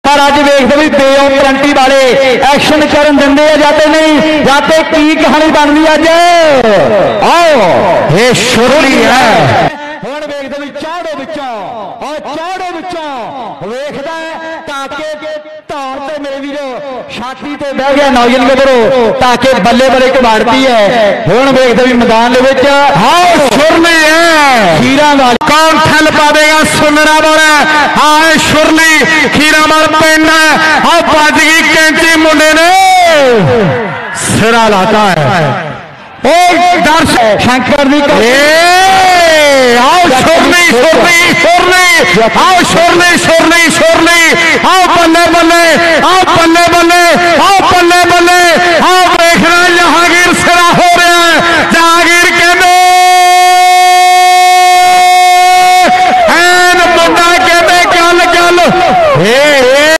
पर अज वेखते भी बेओ करंटी वाले एक्शन करन दिंदे आ जाते नहीं जाते की कहानी बनती अज आओ ये शुरली है हुण वेखदे भी चाड़ो विचों और चाड़ो विचों वेखदा ताके धौन ते मेरे वीरो छाती ते बह गया नौजवान गबरू ताके बल्ले बल्ले कबाड़ती है हुण वेखदे भी मैदान दे विच आओ शुरली है खीरा वाली कौन ठल पावेगा सुनना वाला हाँ शुरली खीरा वाल पिंड हाँ बज गई कैंची मुंडे ने सिरा लाता है दर्शक शंकर दी आओ शुरली शुरली शुरली आओ शुरली शुरली शुरली आओ